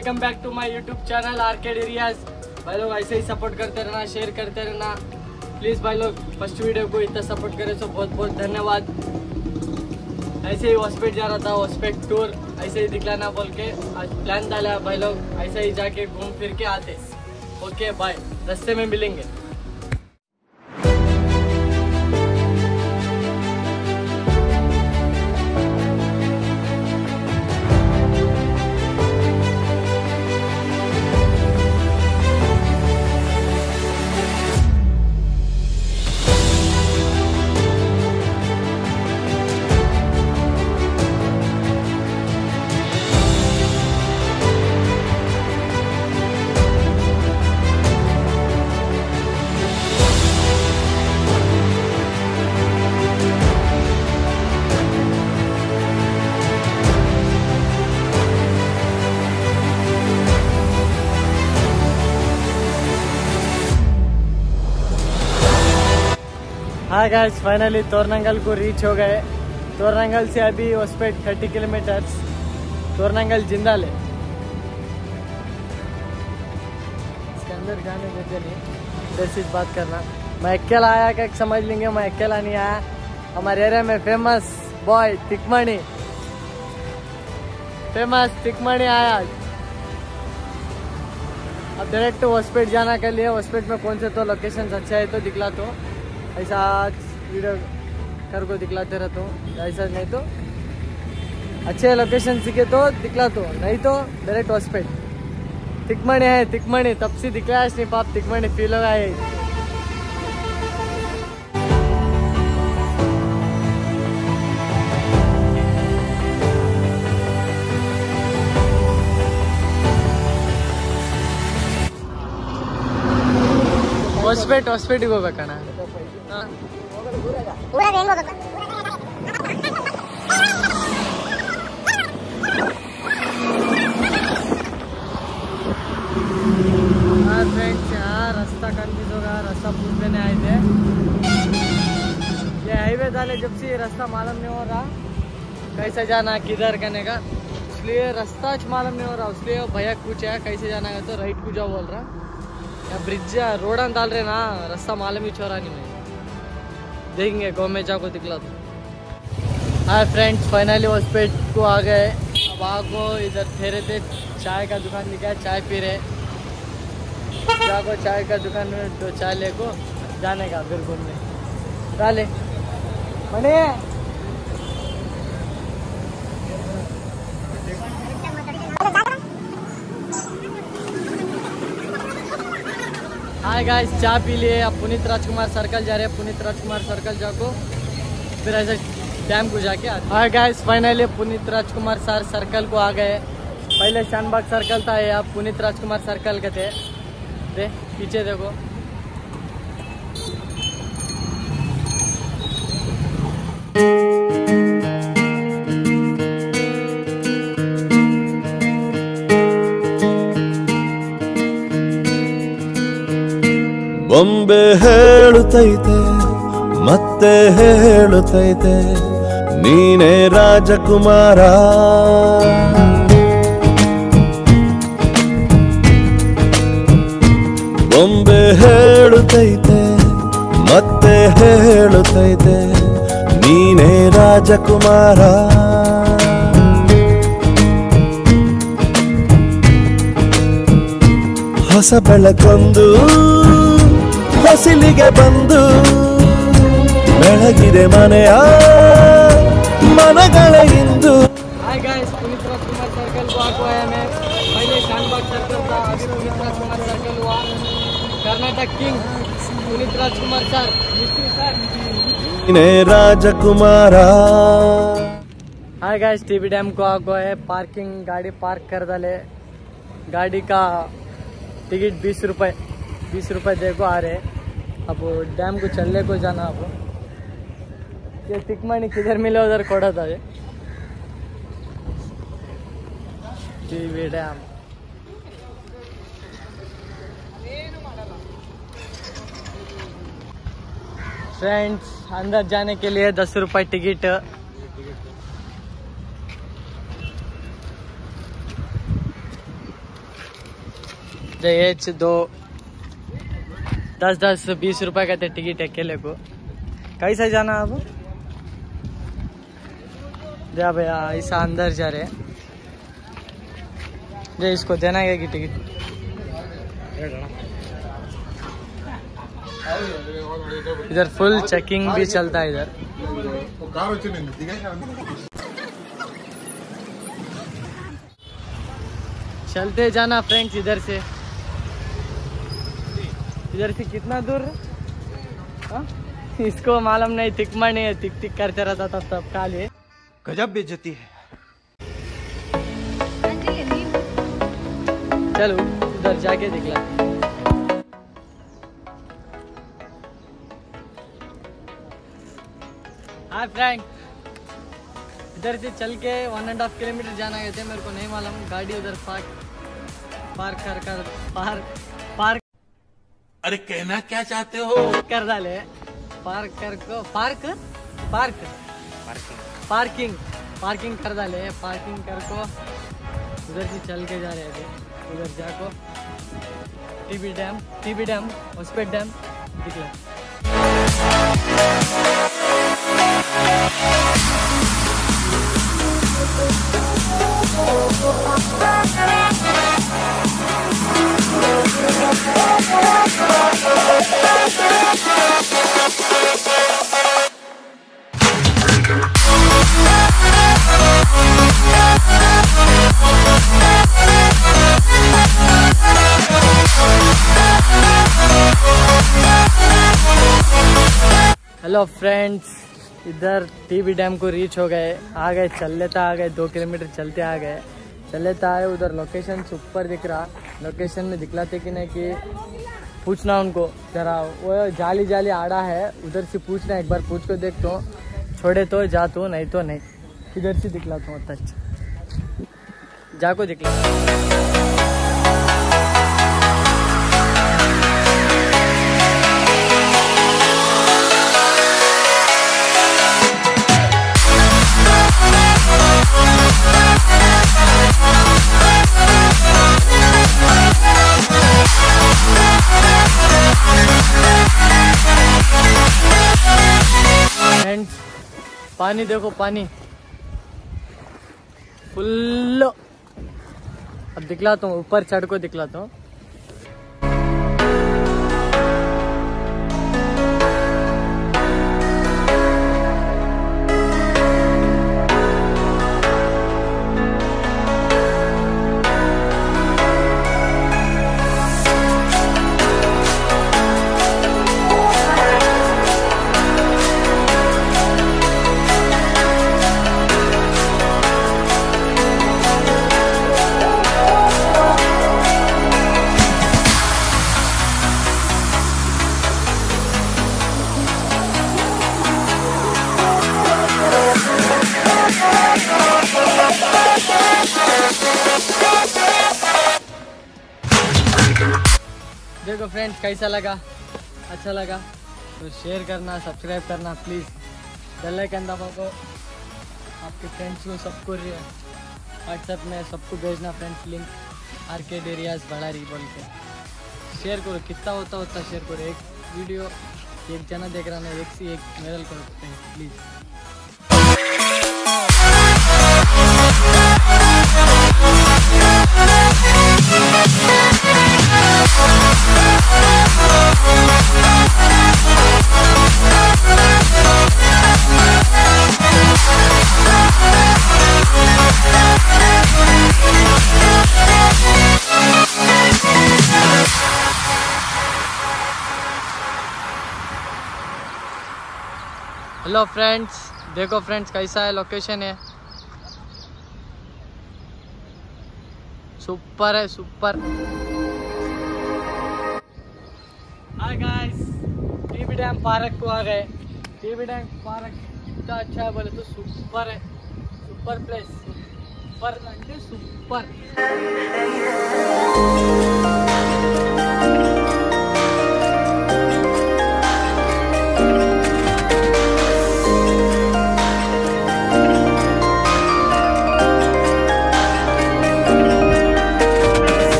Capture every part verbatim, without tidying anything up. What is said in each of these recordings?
Welcome back to my YouTube channel arcade areas. भाई लोग ऐसे ही सपोर्ट करते रहना, शेयर करते रहना प्लीज़ भाई लोग। फर्स्ट वीडियो को इतना सपोर्ट करे तो बहुत बहुत धन्यवाद। ऐसे ही हॉस्पिटल जा रहा था, हॉस्पिटल टूर ऐसे ही दिखलाना बोल के आज प्लान डाला भाई लोग। ऐसे ही जाके घूम फिर के आते। ओके बाय, रास्ते में मिलेंगे। हाँ गाइस, फाइनली तोरनंगल को रीच हो गए। तोरनंगल से अभी hospital thirty kilometres. Toranagallu Jindal है, इसके अंदर जाने देते नहीं। जैसी बात करना, मैं अकेला आया क्या समझ लेंगे, मैं अकेला नहीं आया। हमारे एरिया में फेमस बॉय तिकमणि, फेमस तिकमणि आया। अब डायरेक्ट हॉस्पिटल जाना के लिए, हॉस्पिटल में कौन से तो लोकेशन अच्छा है तो दिखला, तो ऐसा आज वीडियो कर को दिखलाते रहता हूँ। ऐसा नहीं तो अच्छे लोकेशन सीखे तो दिखला, तो नहीं तो डायरेक्ट हॉस्पिटल। तिकमणि है, तिकमणि तब से दिखलाया नहीं पाप, तिकमणि फील होगा है। हॉस्पिटल हॉस्पिटल को बेकना हाँ पूरा रेंगो का हाँ फ्रेंड्स, यहाँ रास्ता कंफ्यूज होगा। रास्ता पूछने नहीं आए थे, ये हाईवे डाले जब से रास्ता मालूम नहीं हो रहा कैसे जाना किधर करने का, इसलिए रास्ता मालूम नहीं हो रहा। इसलिए भैया पूछा कैसे जाना है तो राइट को जाओ बोल रहा। या ब्रिज रोड डाल रहे ना, रास्ता मालूम ही छोड़ा नहीं। मैं देखेंगे गाँव में जाको दिखला तो। हाँ फ्रेंड्स, फाइनली हॉस्पिटल को आ गए। अब आको इधर ठहरे थे, चाय का दुकान दिखा, चाय पी रहे। जाको चाय का दुकान में तो चाय ले को जाने का फिर घूमने डाले मने। हाय गाइस, चाय पी लिए। अब पुनीत राजकुमार सर्कल जा रहे हैं। पुनीत राजकुमार सर्कल जाको फिर ऐसे डैम को जाके आते। Hi guys, finally Puneeth Rajkumar sir circle को आ गए। पहले शानबाग सर्कल था, ये अब पुनीत राजकुमार सर्कल के थे। दे पीछे देखो, ಬೊಂಬೆ ಹೇಳುತ್ತೈತೆ ಮತ್ತೆ ಹೇಳುತ್ತೈತೆ ನೀನೇ ರಾಜಕುಮಾರ. ಬೊಂಬೆ ಹೇಳುತ್ತೈತೆ ಮತ್ತೆ ಹೇಳುತ್ತೈತೆ ನೀನೇ ರಾಜಕುಮಾರ. ಹೊಸ ಬೆಳಕೊಂದು ಹೊಸಿಲಿಗೆ ಬಂದು ಬೆಳಗಿದೆ ಮನೆಯ मनगल इंदु। Hi guys, Puneeth Rajkumar circle को आको आया मैं। पहले शानबाग सर्कल था, अभी पुनीत राजकुमार सर्कल हुआ। कर्नाटक किंग पुनीत राजकुमार सर, मिस्त्री सर ने राजकुमारा। हाय गाइस, टीबी डैम को आको है। पार्किंग गाड़ी पार्क कर डाले। गाड़ी का टिकट बीस रुपए बीस रुपए दे को आ रहे। अब डैम को चलने को जाना। अब ये तिकमणि किधर मिले उधर कोड़ा था। टीबी डैम फ्रेंड्स, अंदर जाने के लिए दस रुपए टिकट। एच दो दस दस बीस रुपए का थे टिकट अकेले को। कैसे जाना अब? जा भैया ऐसा अंदर जा रहे हैं। जे इसको देना है कि टिकट? इधर फुल चेकिंग भी चलता है इधर। चलते जाना फ्रेंड्स इधर से। इधर से कितना दूर है? हाँ? इसको मालूम नहीं, तिकमा नहीं है, तिक तिक करते रहता था तब काले। गजब बेइज्जती है। चलो उधर जाके दिखला। हाय फ्रेंड, इधर से चल के वन एंड हाफ किलोमीटर जाना है थे। मेरे को नहीं मालूम, गाड़ी उधर पार्क पार्क कर कर पार्क पार्क अरे कहना क्या चाहते हो? कर डाले। पार्क कर को पार्क पार्क पार्किंग पार्किंग कर डाले। पार्किंग कर को उधर से चल के जा रहे थे। उधर जाको TB dam TB dam hospital dam दिखला। हेलो फ्रेंड्स, इधर टीबी डैम को रीच हो गए। आ गए, चल लेता आ गए, दो किलोमीटर चलते आ गए। चल लेता आए। उधर लोकेशन ऊपर दिख रहा। लोकेशन में दिखलाते कि नहीं कि पूछना उनको जरा। वो जाली जाली आड़ा है, उधर से पूछना। एक बार पूछ को देख तो छोड़े तो जा तो, नहीं तो नहीं। इधर से दिखलाता हूँ। अच्छा जाको दिखला। पानी देखो, पानी फुल। अब दिखलाता हूँ, ऊपर चढ़ को दिखलाता हूँ। देखो फ्रेंड्स, कैसा लगा? अच्छा लगा तो शेयर करना, सब्सक्राइब करना प्लीज़। बेल आइकन दबाओ। आपके फ्रेंड्स को सबको व्हाट्सएप में सबको भेजना friends link. Arcade areas Ballari बोल के शेयर करो। कितना होता होता शेयर करो। एक वीडियो एक जना देख रहा है, एक से एक वायरल करो प्लीज़। हेलो फ्रेंड्स, देखो फ्रेंड्स कैसा है लोकेशन है। सुपर है, super. Hi guys, TB dam park को आ गए। टीबी डैम पार्क इतना अच्छा है बोले तो सुपर है। सुपर प्लेस, सुपर అంటే सुपर।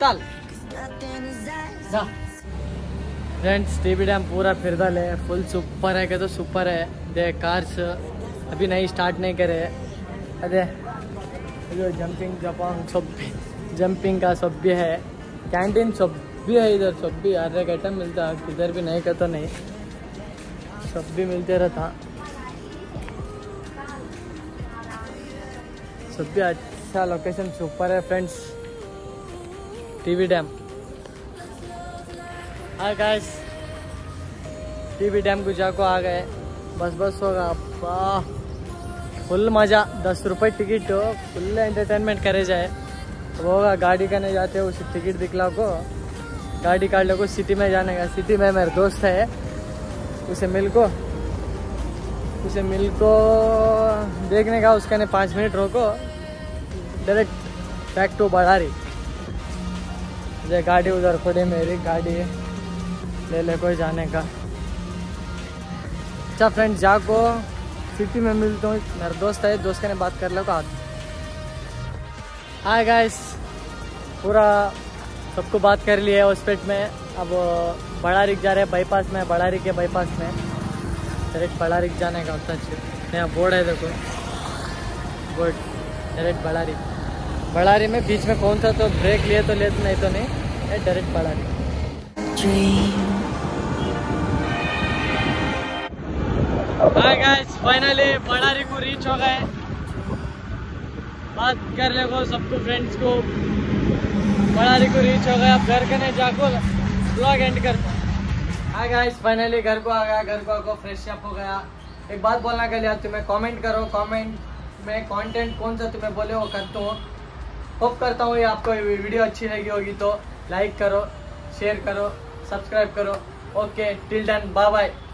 निताल फ्रेंड्स टीबी डैम पूरा फिरदल है फुल सुपर है क्या तो सुपर है दे कार्स अभी नहीं स्टार्ट नहीं करे अरे जो जंपिंग जपांग सब जंपिंग का सब भी है कैंटीन सब भी है इधर सब भी हर एक आइटम मिलता है किधर भी नहीं का तो नहीं सब भी मिलते रहता सब भी अच्छा लोकेशन सुपर है friends TB dam hi guys TB dam को जाको आ गए बस बस होगा अब्बा फुल मज़ा दस रुपये टिकट फुल एंटरटेनमेंट करे जाए अब होगा गाड़ी करने जाते हो उसे टिकट दिखला को गाड़ी काट लो को सिटी में जाने का सिटी में मेरा दोस्त है उसे मिल को उसे मिल को देखने का उसका ने पाँच मिनट रोको डायरेक्ट बैक टू बड़ारी ये गाड़ी उधर पड़ी मेरी गाड़ी ले ले कोई जाने का अच्छा फ्रेंड जाको सिटी में मिलता हूँ मेरा दोस्त है दोस्त ने बात कर लो का हाय गाइस पूरा सबको बात कर लिया है हॉस्पिटल में अब बड़ारिक जा रहे हैं बाईपास में बड़ारिक के बाईपास में डायरेक्ट बड़ारिक जाने का होता है नया बोर्ड है देखो बोर्ड डायरेक्ट बड़ारिक बड़ारी में बीच में कौन सा तो ब्रेक लिए तो ले नहीं तो नहीं direct Ballari hi guys finally Ballari को रीच हो गए बात कर ले को सबको फ्रेंड्स को बड़ारी को रीच हो गया अब घर के नहीं जाको ब्लॉग एंड करता हाय गाइस फाइनली घर को आ गया घर को आको फ्रेश अप हो गया एक बात बोलना के लिए तुम्हें कमेंट करो कमेंट में कंटेंट कौन सा तुम्हें बोले वो करता हूँ होप करता हूँ ये आपको वीडियो अच्छी लगी होगी तो लाइक करो शेयर करो सब्सक्राइब करो okay till then bye bye.